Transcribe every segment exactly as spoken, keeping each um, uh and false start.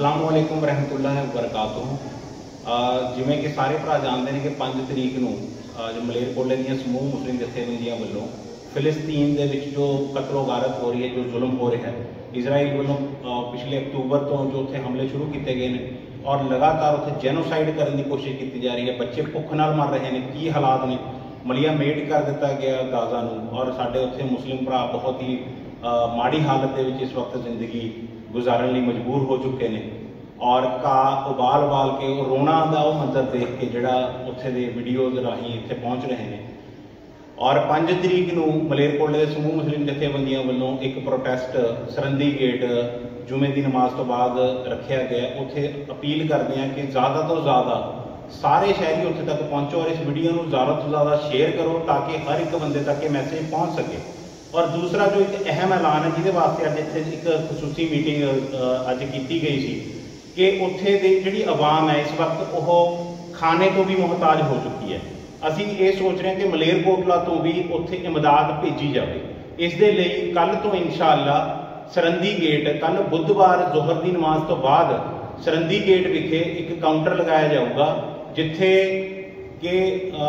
अस्सलामुअलैकुम रहमतुल्लाहि वबरकातुहू। जिमें कि सारे भरा जानते हैं कि पाँच तरीक नूं जो मलेरकोटले दी समूह मुस्लिम जथेबंदियां वालों फिलिस्तीन दे विच जो कतलो गारत हो रही है, जो जुल्म हो रहा है, इजराइल वालों पिछले अक्तूबर तो जो उत्थे हमले शुरू किए गए हैं और लगातार उत्थे जेनोसाइड करने की कोशिश की जा रही है। बच्चे भुख नाल मर रहे हैं, की हालात ने, मलिया मेट कर दिता गया गाजा नूं और साडे उत्थे मुस्लिम भरा बहुत ही माड़ी हालत दे विच इस वक्त जिंदगी गुजारन लई मजबूर हो चुके हैं और का उबाल उबाल के रोना का वह मंजर देख के जोड़ा उत्थे दे वीडियोज़ राही इत्थे पहुँच रहे हैं। और पाँच तरीक नूं मलेरकोटले दे समूह मुस्लिम जथेबंदियों वालों एक प्रोटेस्ट सरहदी गेट जुमे की नमाज तो बाद रखा गया। उत्थे अपील करते हैं कि ज़्यादा तो ज़्यादा सारे शहरी उत्थे तक पहुँचो और इस वीडियो को ज़्यादा तो ज़्यादा शेयर करो ताकि हर एक बंदे तक ये मैसेज पहुँच सके। और दूसरा जो एक अहम ऐलान है जिहदे वास्ते अज इत्थे एक खसूसी मीटिंग अज की गई सी कि उत्थे दी जिहड़ी आवाम है इस वक्त वो खाने तो भी मुहताज हो चुकी है। असी ये सोच रहे हैं कि मलेरकोटला तो भी उत्थे इमदाद भेजी जाए। इस दे लई कल तो इंशाअल्लाह सरहदी गेट कल बुधवार जोहर की नमाज तो बाद सरहदी गेट विखे एक काउंटर लगाया जाऊगा जिथे कि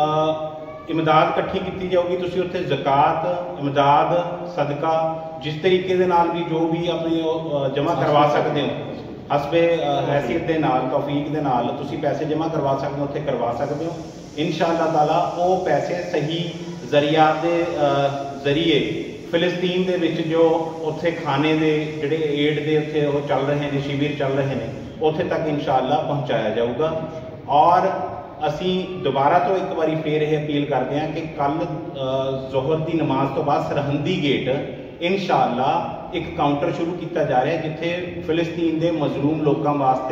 इमदाद इकट्ठी की जाऊगी। तुसीं उत्थे ज़कात इमदाद सदका जिस तरीके दे नाल भी जो भी अपने जमा करवा सकते हो हसबे हैसियत के नाल तौफीक के नाल तुसीं पैसे जमा करवा सकते हो, उत्थे करवा सकते हो। इंशाअल्लाह ताला वो पैसे सही जरियात के जरिए फिलिस्तीन दे विच जो उत्थे खाने दे जिहड़े एड दे उत्थे वो चल रहे हैं, शिविर चल रहे हैं, उत्थे तक इंशाअल्लाह पहुँचाया जाऊगा। और असी दोबारा तो एक बारी फिर यह अपील करते हैं कि कल जोहर की नमाज तो बाद सरहदी गेट इंशाअल्लाह एक काउंटर शुरू किया जा रहा है जिथे फिलिस्तीन के मजलूम लोगों वास्ते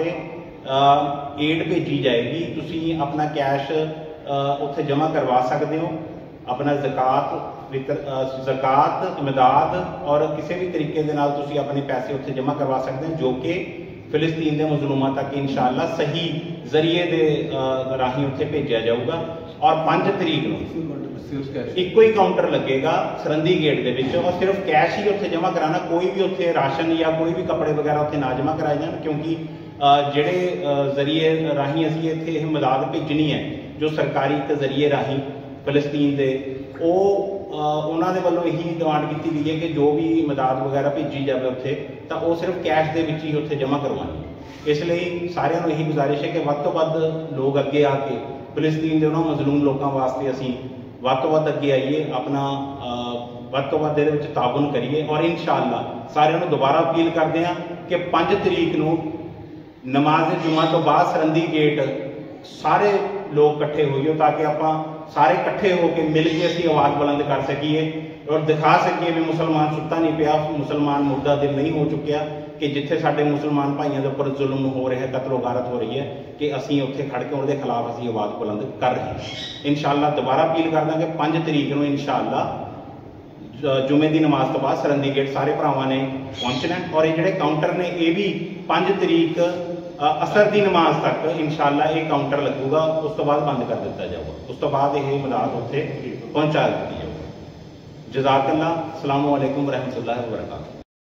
एड भेजी जाएगी। तुसी अपना कैश उत्थे जमा करवा सकते हो, अपना ज़कात वितर ज़कात इमदाद और किसी भी तरीके दे नाल तुसी अपने पैसे उत्थे जमा करवा सकते हैं जो कि फिलिस्तीन के मजलूमां तक इंशाअल्लाह सही जरिए दे राही उत्थे भेजा जाऊगा। और पाँच तरीक नूं इको ही काउंटर लगेगा सरहदी गेट के विच और सिर्फ कैश ही उत्थे जमा कराना, कोई भी उत्थे राशन या कोई भी कपड़े वगैरह उत्थे ना जमा कराए जान क्योंकि जिहड़े जरिए राही असीं इत्थे इमदाद भेजनी है जो सरकारी एक जरिए राही फिलिस्तीन के वो उन्होंने दे वल्लों यही डिमांड की गई है कि जो भी इमदाद वगैरह भेजी जाए उत्थे तो वो सिर्फ कैश के विच ही उत्थे जमा करवानी। इसलिए सारिਆਂ ਨੂੰ यही गुजारिश है कि वध तो वध लोग अगे आके फिलिस्तीन के उन्होंने मजलूम लोगों वास्ते असीं वध तो वध अगे आइए, अपना वध तो वध इहदे विच ताउन करिए। और इंशाअल्लाह सारिਆਂ ਨੂੰ दोबारा अपील करते हैं कि पाँच तरीक नूं नमाज जुमा तो बाद सरहदी गेट सारे लोग इकट्ठे होइए ताकि आपां सारे इकट्ठे होकर मिल के असीं आवाज़ बुलंद कर सकीए और दिखा सकीए भी मुसलमान सुत्ता नहीं पिया, मुसलमान मुर्दा दिल नहीं हो चुकिया कि जिथे साडे मुसलमान भाइयों के उपर जुल्म हो रहा है, कतलो गारत हो रही है कि असीं उत्थे खड़ के उहदे खिलाफ असीं आवाज़ बुलंद कर रहे हैं। इंशाअल्लाह दोबारा अपील करदा कि पाँच तरीक नूं इंशाअल्लाह जुमे की नमाज तो बाद सरहदी गेट सारे भरावां ने पहुँचना और ये जिहड़े काउंटर ने ये भी पाँच तरीक असर की नमाज तक इंशाअल्लाह ये काउंटर लगूगा, उस तो बाद बंद कर दिता जाऊगा, उस तो बाद यह इमदाद उत्थे पहुँचा दी जाऊगी। जज़ाकल्लाह। अस्सलामु अलैकुम रहमतुल्लाहि व बरकातुहू।